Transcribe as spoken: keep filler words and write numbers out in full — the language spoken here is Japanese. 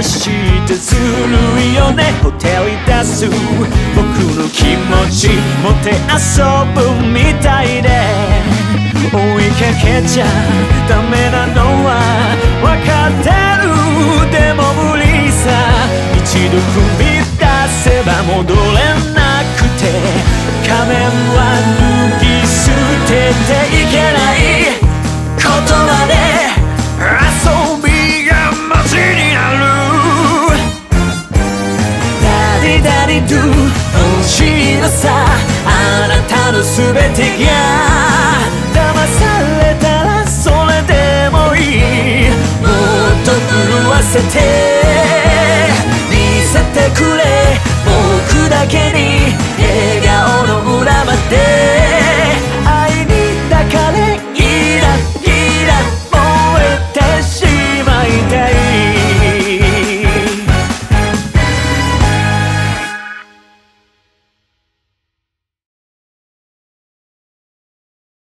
してずるいよねほてり出す僕の気持ちもて遊ぶみたいで追いかけちゃダメなのはわかってるでも無理さ一度踏み出せば戻れなくて仮面は脱ぎ捨てていけない言葉で遊びがマジになるダディダディドゥ欲しいのさあなたの全てが騙されたらそれでもいいもっと震わせて